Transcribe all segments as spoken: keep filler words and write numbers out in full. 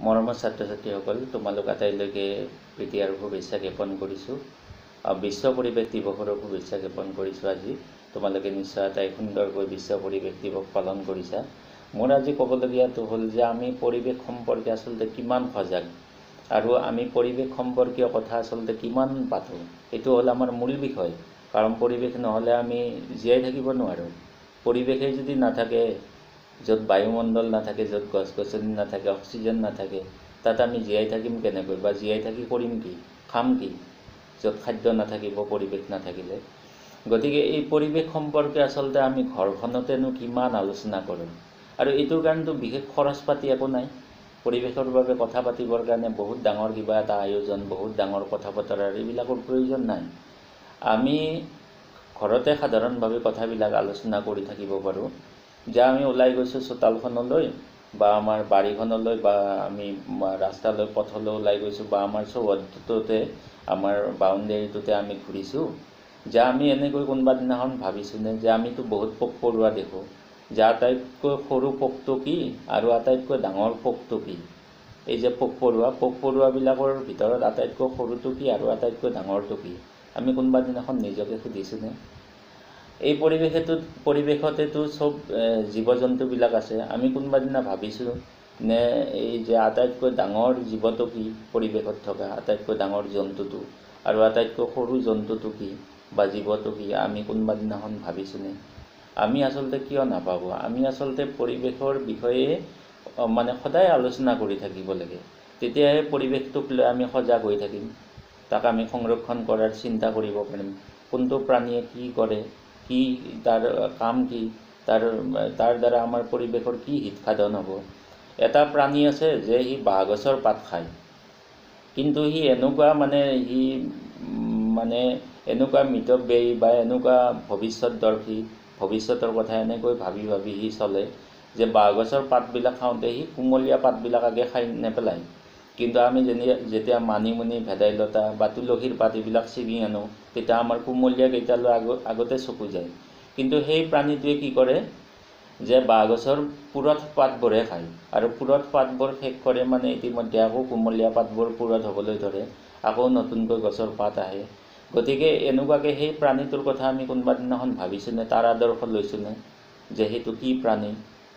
মৰমৰ ছাত্ৰ ছাত্ৰীসকল, তোমালোক আটাইলৈকে প্ৰীতি আৰু শুভেচ্ছা জ্ঞাপন কৰিছোঁ। বিশ্ব পৰিৱেশ দিৱসৰো শুভেচ্ছা জ্ঞাপন কৰিছোঁ। আজি তোমালোকে নিশ্চয় এটাই সুন্দৰকৈ বিশ্ব পৰিৱেশ দিৱস পালন কৰিছা। মোৰ আজি ক'বলগীয়াটো হ'ল যে আমি পৰিৱেশ সম্পৰ্কে আচলতে কিমান সজাগ আৰু আমি পৰিৱেশ সম্পৰ্কীয় কথা আচলতে কিমান পাতোঁ, এইটো হ'ল আমাৰ মূল বিষয়। কাৰণ পৰিৱেশ নহ'লে আমি জীয়াই থাকিব নোৱাৰোঁ। পৰিৱেশেই যদি নাথাকে, য'ত বায়ুমণ্ডল নাথাকে, য'ত গছ গছনি নাথাকে, অক্সিজেন নাথাকে, তাত আমি জীয়াই থাকিম কেনেকৈ বা জীয়াই থাকি কৰিম কি, খাম কি, য'ত খাদ্য নাথাকিব, পৰিৱেশ নাথাকিলে। গতিকে এই পৰিৱেশ সম্পৰ্কে আচলতে আমি ঘৰখনতেনো কিমান আলোচনা কৰোঁ, আৰু এইটোৰ কাৰণেতো বিশেষ খৰচ পাতি একো নাই। পৰিৱেশৰ বাবে কথা পাতিবৰ কাৰণে বহুত ডাঙৰ কিবা এটা আয়োজন, বহুত ডাঙৰ কথা বতৰাৰ এইবিলাকৰ প্ৰয়োজন নাই। আমি ঘৰতে সাধাৰণভাৱে কথাবিলাক আলোচনা কৰি থাকিব পাৰোঁ। যে আমি ওলাই গৈছোঁ চোতালখনলৈ বা আমাৰ বাৰীখনলৈ বা আমি ৰাস্তালৈ পথলৈ ওলাই গৈছোঁ বা আমাৰ চৌহদটোতে আমাৰ বাউণ্ডেৰীটোতে আমি ঘূৰিছোঁ, যে আমি এনেকৈ কোনোবা দিনাখন ভাবিছোঁনে যে আমিতো বহুত পোক পৰুৱা দেখোঁ, যে আটাইতকৈ সৰু পোকটো কি আৰু আটাইতকৈ ডাঙৰ পোকটো কি। এই যে পোক পৰুৱা পোক পৰুৱাবিলাকৰ ভিতৰত আটাইতকৈ সৰুটো কি আৰু আটাইতকৈ ডাঙৰটো কি, আমি কোনোবা দিনাখন নিজকে সুধিছোঁনে? এই পৰিৱেশেতো পৰিৱেশতেতো চব জীৱ জন্তুবিলাক আছে। আমি কোনোবা দিনা ভাবিছোঁ নে এই যে আটাইতকৈ ডাঙৰ জীৱটো কি পৰিৱেশত থকা, আটাইতকৈ ডাঙৰ জন্তুটো আৰু আটাইতকৈ সৰু জন্তুটো কি বা জীৱটো কি, আমি কোনোবা দিনাখন ভাবিছোঁনে? আমি আচলতে কিয় নাভাবোঁ? আমি আচলতে পৰিৱেশৰ বিষয়ে মানে সদায় আলোচনা কৰি থাকিব লাগে। তেতিয়াহে পৰিৱেশটোক লৈ আমি সজাগ হৈ থাকিম, তাক আমি সংৰক্ষণ কৰাৰ চিন্তা কৰিব পাৰিম। কোনটো প্ৰাণীয়ে কি কৰে, কি তাৰ কাম কি, তাৰ তাৰ দ্বাৰা আমাৰ পৰিৱেশৰ কি হিত সাধন হ'ব। এটা প্ৰাণী আছে যে সি বাঁহগছৰ পাত খায়, কিন্তু সি এনেকুৱা মানে সি মানে এনেকুৱা মিতব্যয়ী বা এনেকুৱা ভৱিষ্যতদৰ্শী, ভৱিষ্যতৰ কথা এনেকৈ ভাবি ভাবি সি চলে যে বাঁহগছৰ পাতবিলাক খাওঁতে সি কুমলীয়া পাতবিলাক আগে খাই নেপেলায়। কিন্তু আমি যেনে যেতিয়া মানিমুনি, ভেদাইলতা বা তুলসীৰ পাত এইবিলাক ছিঙি আনো, তেতিয়া আমাৰ কুমলীয়া কেইটালৈ আগ আগতে চকু যায়। কিন্তু সেই প্ৰাণীটোৱে কি কৰে যে বাঁহগছৰ পুৰঠ পাতবোৰহে খায়, আৰু পুৰঠ পাতবোৰ শেষ কৰে মানে ইতিমধ্যে আকৌ কুমলীয়া পাতবোৰ পুৰঠ হ'বলৈ ধৰে, আকৌ নতুনকৈ গছৰ পাত আহে। গতিকে এনেকুৱাকৈ সেই প্ৰাণীটোৰ কথা আমি কোনোবা দিনাখন ভাবিছোঁনে, তাৰ আদৰ্শ লৈছোঁনে যে সেইটো কি প্ৰাণী,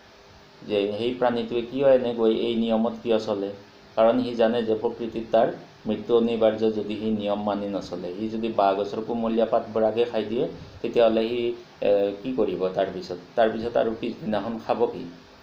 যে সেই প্ৰাণীটোৱে কিয় এনেকৈ এই নিয়মত কিয় চলে। কাৰণ সি জানে যে প্ৰকৃতিত তাৰ মৃত্যু অনিবাৰ্য যদি সি নিয়ম মানি নচলে। সি যদি বাঁহগছৰ কুমলীয়া পাতবোৰ আগে খাই দিয়ে, তেতিয়াহ'লে সি কি কৰিব তাৰপিছত তাৰপিছত আৰু পিছদিনাখন খাব কি।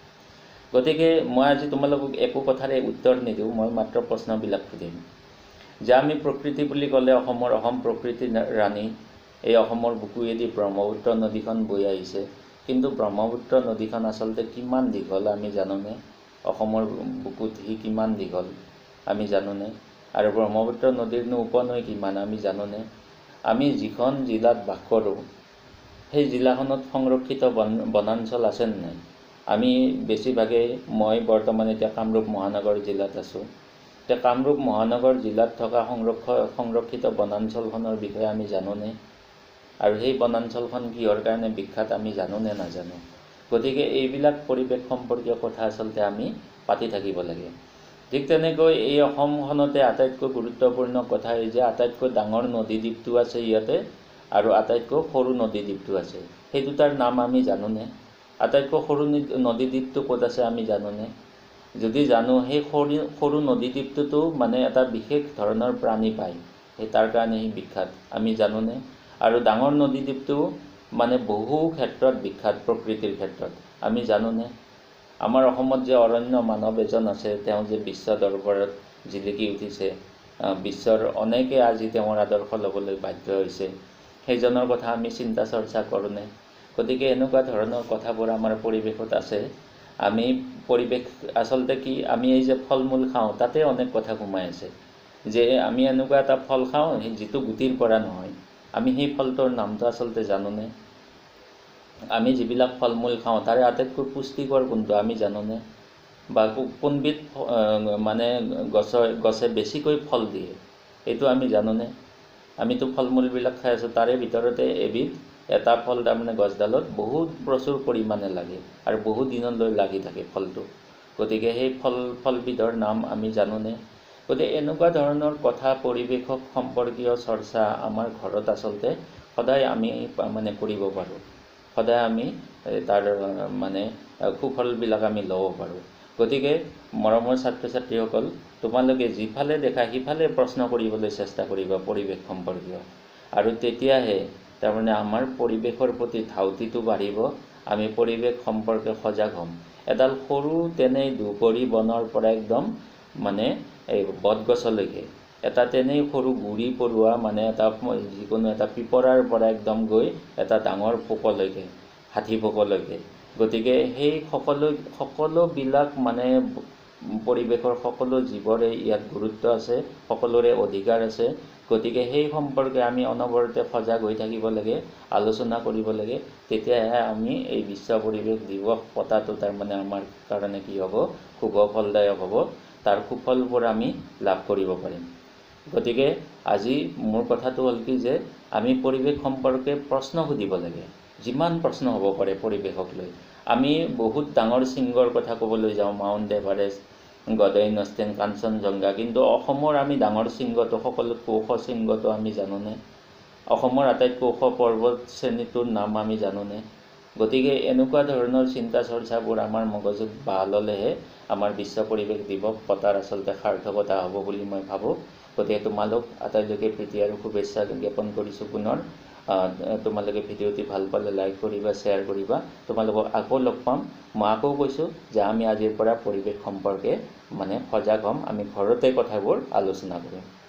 গতিকে মই আজি তোমালোকক একো কথাৰে উত্তৰ নিদিওঁ, মই মাত্ৰ প্ৰশ্নবিলাক সুধিম। যে আমি প্ৰকৃতি বুলি ক'লে অসমৰ অসম প্ৰকৃতিৰ ৰাণী, এই অসমৰ বুকুৱেদি ব্ৰহ্মপুত্ৰ নদীখন বৈ আহিছে। কিন্তু ব্ৰহ্মপুত্ৰ নদীখন আচলতে কিমান দীঘল আমি জানোনে? অসমৰ বুকুত সি কিমান দীঘল আমি জানোনে? আৰু ব্ৰহ্মপুত্ৰ নদীৰনো উপনৈ কিমান আমি জানোনে? আমি যিখন জিলাত বাস কৰোঁ, সেই জিলাখনত সংৰক্ষিত বন বনাঞ্চল আছেনে নাই? আমি বেছিভাগেই, মই বৰ্তমান এতিয়া কামৰূপ মহানগৰ জিলাত আছোঁ। এতিয়া কামৰূপ মহানগৰ জিলাত থকা সংৰক্ষ সংৰক্ষিত বনাঞ্চলখনৰ বিষয়ে আমি জানোনে? আৰু সেই বনাঞ্চলখন কিহৰ কাৰণে বিখ্যাত আমি জানোনে নাজানো? গতিকে এইবিলাক পৰিৱেশ সম্পৰ্কীয় কথা আচলতে আমি পাতি থাকিব লাগে। ঠিক তেনেকৈ এই অসমখনতে আটাইতকৈ গুৰুত্বপূৰ্ণ কথা এই যে আটাইতকৈ ডাঙৰ নদীদ্বীপটো আছে ইয়াতে, আৰু আটাইতকৈ সৰু নদীদ্বীপটো আছে। সেই দুটাৰ নাম আমি জানোনে? আটাইতকৈ সৰু নদীদ্বীপটো ক'ত আছে আমি জানোনে? যদি জানো, সেই সৰু সৰু নদীদ্বীপটোতো মানে এটা বিশেষ ধৰণৰ প্ৰাণী পায়, সেই তাৰ কাৰণে সি বিখ্যাত আমি জানোনে? আৰু ডাঙৰ নদীদ্বীপটো মানে বহু ক্ষেত্ৰত বিখ্যাত, প্ৰকৃতিৰ ক্ষেত্ৰত আমি জানোনে? আমাৰ অসমত যে অৰণ্য মানৱ এজন আছে, তেওঁ যে বিশ্ব দৰবাৰত জিলিকি উঠিছে, বিশ্বৰ অনেকে আজি তেওঁৰ আদৰ্শ ল'বলৈ বাধ্য হৈছে, সেইজনৰ কথা আমি চিন্তা চৰ্চা কৰোঁনে? গতিকে এনেকুৱা ধৰণৰ কথাবোৰ আমাৰ পৰিৱেশত আছে। আমি পৰিৱেশ আচলতে কি, আমি এই যে ফল মূল খাওঁ তাতে অনেক কথা সোমাই আছে। যে আমি এনেকুৱা এটা ফল খাওঁ যিটো গুটিৰ পৰা নহয়, আমি সেই ফলটোৰ নামটো আচলতে জানোনে? আমি যিবিলাক ফল মূল খাওঁ তাৰে আটাইতকৈ পুষ্টিকৰ কোনটো আমি জানোনে? বা কোনবিধ মানে গছৰ গছে বেছিকৈ ফল দিয়ে, এইটো আমি জানোনে? আমিতো ফল মূলবিলাক খাই আছোঁ, তাৰে ভিতৰতে এবিধ এটা ফল তাৰমানে গছডালত বহুত প্ৰচুৰ পৰিমাণে লাগে আৰু বহু দিনলৈ লাগি থাকে ফলটো। গতিকে সেই ফল ফলবিধৰ নাম আমি জানোনে? গতিকে এনেকুৱা ধৰণৰ কথা পৰিৱেশক সম্পৰ্কীয় চৰ্চা আমাৰ ঘৰত আচলতে সদায় আমি মানে কৰিব পাৰোঁ। সদায় আমি তাৰ মানে সুফলবিলাক আমি ল'ব পাৰোঁ। গতিকে মৰমৰ ছাত্ৰ ছাত্ৰীসকল, তোমালোকে যিফালে দেখা সিফালে প্ৰশ্ন কৰিবলৈ চেষ্টা কৰিবা পৰিৱেশ সম্পৰ্কীয়, আৰু তেতিয়াহে তাৰমানে আমাৰ পৰিৱেশৰ প্ৰতি ধাউতিটো বাঢ়িব, আমি পৰিৱেশ সম্পৰ্কে সজাগ হ'ম। এডাল সৰু তেনেই দুপৰি বনৰ পৰা একদম মানে এই বটগছলৈকে, এটা তেনেই সৰু গুৰি পৰুৱা মানে এটা যিকোনো এটা পিপৰাৰ পৰা একদম গৈ এটা ডাঙৰ পোকলৈকে, হাতী পোকলৈকে। গতিকে সেই সকলো সকলোবিলাক মানে পৰিৱেশৰ সকলো জীৱৰে ইয়াত গুৰুত্ব আছে, সকলোৰে অধিকাৰ আছে। গতিকে সেই সম্পৰ্কে আমি অনবৰতে সজাগ হৈ থাকিব লাগে, আলোচনা কৰিব লাগে। তেতিয়াহে আমি এই বিশ্ব পৰিৱেশ দিৱস পতাটো তাৰমানে আমাৰ কাৰণে কি হ'ব, শুভ ফলদায়ক হ'ব, তাৰ সুফলবোৰ আমি লাভ কৰিব পাৰিম। গতিকে আজি মোৰ কথাটো হ'ল কি যে আমি পৰিৱেশ সম্পৰ্কে প্ৰশ্ন সুধিব লাগে, যিমান প্ৰশ্ন হ'ব পাৰে পৰিৱেশক লৈ। আমি বহুত ডাঙৰ শৃংগৰ কথা ক'বলৈ যাওঁ, Mount Everest, Godwin Austen, Kanchenjunga, কিন্তু অসমৰ আমি ডাঙৰ শৃংগটো, সকলোতকৈ ওখ শৃংগটো আমি জানোনে? অসমৰ আটাইতকৈ ওখ পৰ্বত শ্ৰেণীটোৰ নাম আমি জানোনে? গতিকে এনেকুৱা ধৰণৰ চিন্তা চৰ্চাবোৰ আমাৰ মগজুত বাহ ল'লেহে আমাৰ বিশ্ব পৰিৱেশ দিৱস পতাৰ আচলতে সাৰ্থকতা হ'ব বুলি মই ভাবোঁ। গতিকে তোমালোক আটাইলৈকে প্ৰীতি আৰু শুভেচ্ছা জ্ঞাপন কৰিছোঁ পুনৰ। তোমালোকে ভিডিঅ'টি ভাল পালে লাইক কৰিবা, শ্বেয়াৰ কৰিবা। তোমালোকক আকৌ লগ পাম। মই আকৌ কৈছোঁ যে আমি আজিৰ পৰা পৰিৱেশ সম্পৰ্কে মানে সজাগ হ'ম, আমি ঘৰতে কথাবোৰ আলোচনা কৰিম।